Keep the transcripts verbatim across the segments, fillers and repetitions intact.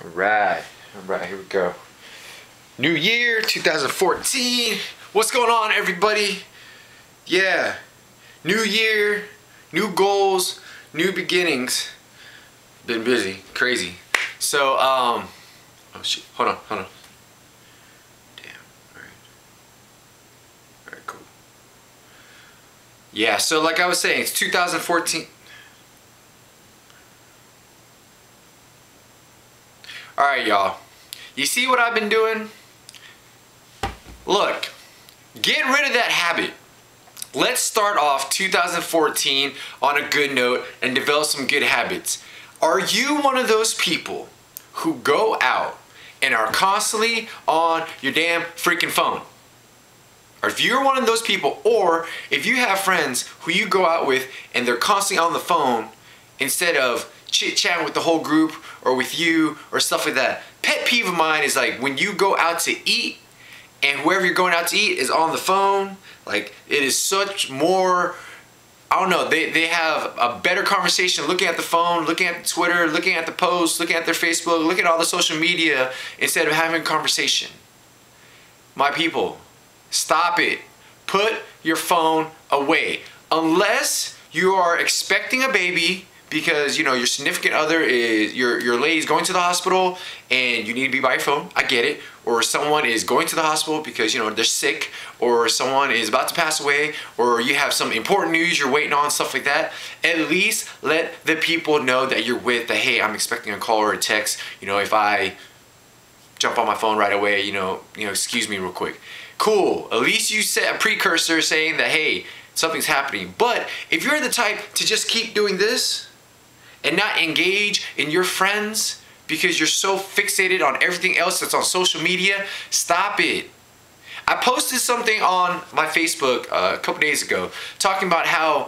Alright, alright, here we go. New year, two thousand fourteen. What's going on, everybody? Yeah, new year, new goals, new beginnings. Been busy, crazy. So, um, oh shit, hold on, hold on. Damn, alright. Alright, cool. Yeah, so like I was saying, it's two thousand fourteen. Alright, y'all. You see what I've been doing? Look, get rid of that habit. Let's start off two thousand fourteen on a good note and develop some good habits. Are you one of those people who go out and are constantly on your damn freaking phone? Or if you're one of those people, or if you have friends who you go out with and they're constantly on the phone instead of chit-chatting with the whole group or with you or stuff like that. Pet peeve of mine is like when you go out to eat and whoever you're going out to eat is on the phone. Like, it is such more, I don't know, they, they have a better conversation looking at the phone, looking at Twitter, looking at the posts, looking at their Facebook, looking at all the social media instead of having a conversation. My people, stop it. Put your phone away. Unless you are expecting a baby because, you know, your significant other is, your, your lady's going to the hospital and you need to be by your phone, I get it. Or someone is going to the hospital because, you know, they're sick, or someone is about to pass away, or you have some important news you're waiting on, stuff like that. At least let the people know that you're with, that, hey, I'm expecting a call or a text. You know, if I jump on my phone right away, you know, you know, excuse me real quick. Cool, at least you set a precursor saying that, hey, something's happening. But if you're the type to just keep doing this, and not engage in your friends because you're so fixated on everything else that's on social media, stop it. I posted something on my Facebook uh, a couple days ago talking about how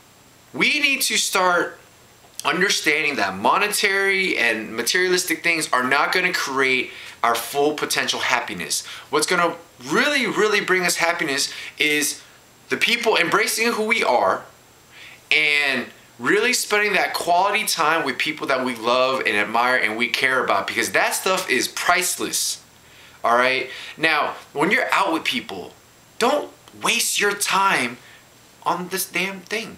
we need to start understanding that monetary and materialistic things are not going to create our full potential happiness. What's going to really, really bring us happiness is the people embracing who we are and really spending that quality time with people that we love and admire and we care about, because that stuff is priceless. All right? Now, when you're out with people, don't waste your time on this damn thing.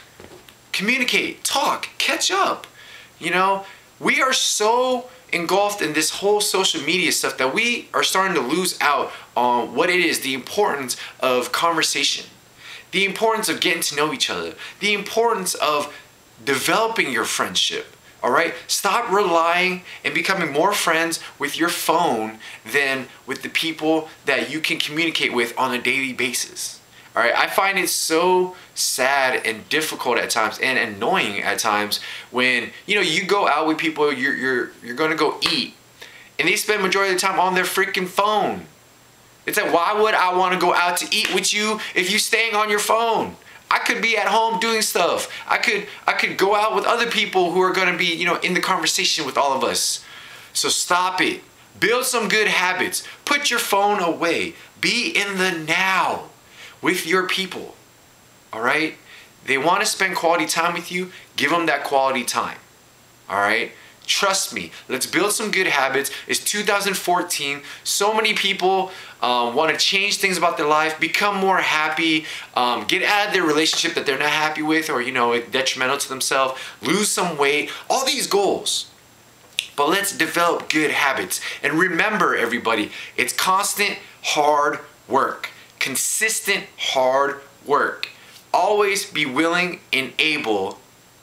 Communicate, talk, catch up. You know, we are so engulfed in this whole social media stuff that we are starting to lose out on what it is, the importance of conversation. The importance of getting to know each other. The importance of developing your friendship. All right? Stop relying and becoming more friends with your phone than with the people that you can communicate with on a daily basis. All right? I find it so sad and difficult at times and annoying at times when, you know, you go out with people, you're you're you're going to go eat, and they spend majority of the time on their freaking phone. It's like, why would I want to go out to eat with you if you're staying on your phone? I could be at home doing stuff. I could I could go out with other people who are going to be, you know, in the conversation with all of us. So stop it. Build some good habits. Put your phone away. Be in the now with your people. All right? They want to spend quality time with you. Give them that quality time. All right? Trust me, let's build some good habits. It's two thousand fourteen. So many people um, want to change things about their life, become more happy, um, get out of their relationship that they're not happy with, or, you know, detrimental to themselves, lose some weight, all these goals. But let's develop good habits. And remember, everybody, it's constant hard work, consistent hard work. Always be willing and able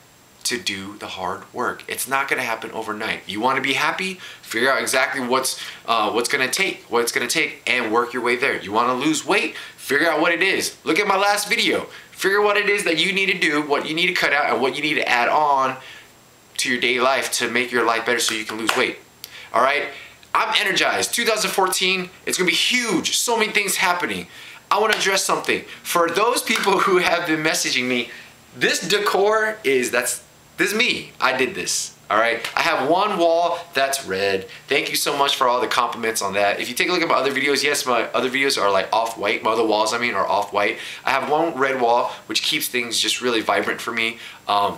to do the hard work. It's not going to happen overnight. You want to be happy? Figure out exactly what's uh, what's going to take, what it's going to take, and work your way there. You want to lose weight? Figure out what it is. Look at my last video. Figure what it is that you need to do, what you need to cut out, and what you need to add on to your daily life to make your life better so you can lose weight. All right? I'm energized. two thousand fourteen, it's going to be huge. So many things happening. I want to address something. For those people who have been messaging me, this decor is, that's This is me. I did this. All right. I have one wall that's red. Thank you so much for all the compliments on that. If you take a look at my other videos, yes, my other videos are like off-white. My other walls, I mean, are off-white. I have one red wall, which keeps things just really vibrant for me. Um,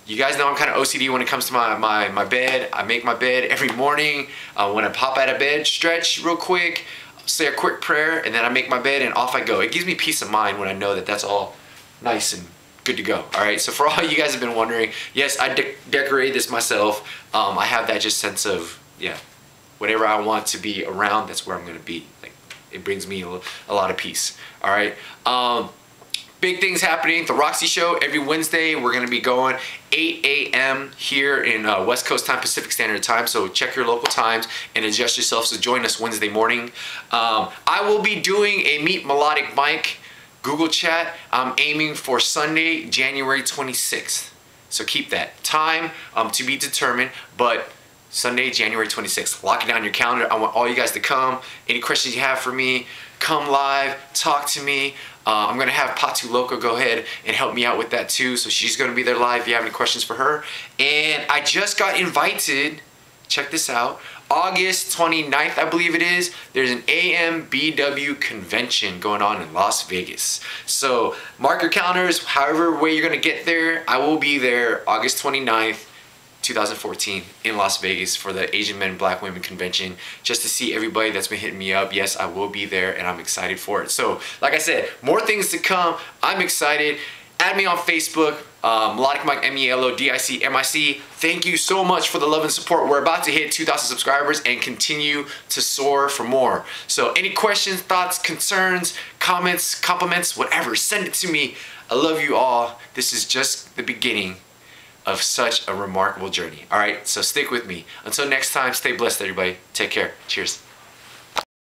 You guys know I'm kind of O C D when it comes to my, my, my bed. I make my bed every morning. Uh, when I pop out of bed, stretch real quick, say a quick prayer, and then I make my bed and off I go. It gives me peace of mind when I know that that's all nice and good to go. All right, so for all you guys have been wondering, yes, I de decorated this myself. Um, I have that just sense of, yeah, whatever I want to be around, that's where I'm gonna be. Like, it brings me a, a lot of peace. All right. Um, Big things happening. The Roxy Show every Wednesday. We're going to be going eight A M here in uh, West Coast time, Pacific Standard Time. So check your local times and adjust yourself. So join us Wednesday morning. Um, I will be doing a Meet Melodic Mike Google Chat. I'm aiming for Sunday, January twenty-sixth. So keep that time um, to be determined. But Sunday, January twenty-sixth. Lock it down your calendar. I want all you guys to come. Any questions you have for me, come live, talk to me. Uh, I'm gonna have Patu Loco go ahead and help me out with that too. So she's gonna be there live if you have any questions for her. And I just got invited, check this out, August twenty-ninth, I believe it is, there's an A M B W convention going on in Las Vegas. So mark your calendars, however way you're gonna get there. I will be there August twenty-ninth, two thousand fourteen in Las Vegas for the Asian Men Black Women Convention, just to see everybody that's been hitting me up. Yes, I will be there and I'm excited for it. So like I said, more things to come. I'm excited. Add me on Facebook, um, Melodic Mike, M E L O D I C M I C. Thank you so much for the love and support. We're about to hit two thousand subscribers and continue to soar for more. So any questions, thoughts, concerns, comments, compliments, whatever, send it to me. I love you all. This is just the beginning of such a remarkable journey. All right, so stick with me. Until next time, stay blessed, everybody. Take care. Cheers.